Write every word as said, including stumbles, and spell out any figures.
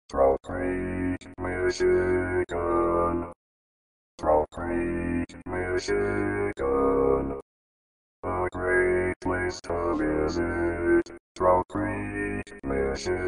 Trout Creek, Michigan. Trout Creek, Michigan. A great place to visit. Trout Creek, Michigan.